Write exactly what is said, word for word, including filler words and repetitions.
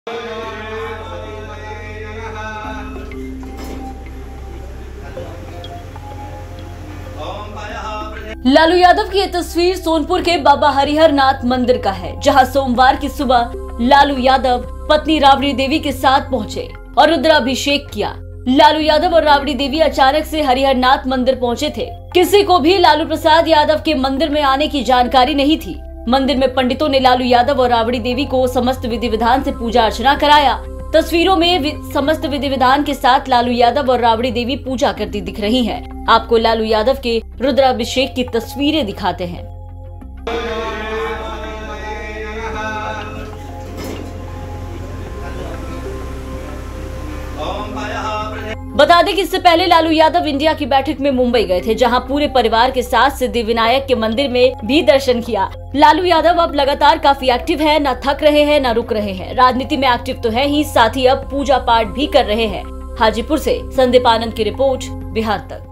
लालू यादव की ये तस्वीर सोनपुर के बाबा हरिहर नाथ मंदिर का है, जहां सोमवार की सुबह लालू यादव पत्नी राबड़ी देवी के साथ पहुंचे और रुद्राभिषेक किया। लालू यादव और राबड़ी देवी अचानक से हरिहर नाथ मंदिर पहुंचे थे। किसी को भी लालू प्रसाद यादव के मंदिर में आने की जानकारी नहीं थी। मंदिर में पंडितों ने लालू यादव और राबड़ी देवी को समस्त विधि विधान से पूजा अर्चना कराया। तस्वीरों में समस्त विधि विधान के साथ लालू यादव और राबड़ी देवी पूजा करती दिख रही हैं। आपको लालू यादव के रुद्राभिषेक की तस्वीरें दिखाते हैं। बता दें कि इससे पहले लालू यादव इंडिया की बैठक में मुंबई गए थे, जहां पूरे परिवार के साथ सिद्धिविनायक के मंदिर में भी दर्शन किया। लालू यादव अब लगातार काफी एक्टिव है, न थक रहे हैं न रुक रहे हैं। राजनीति में एक्टिव तो है ही, साथ ही अब पूजा पाठ भी कर रहे हैं। हाजीपुर से संदीप आनंद की रिपोर्ट, बिहार तक।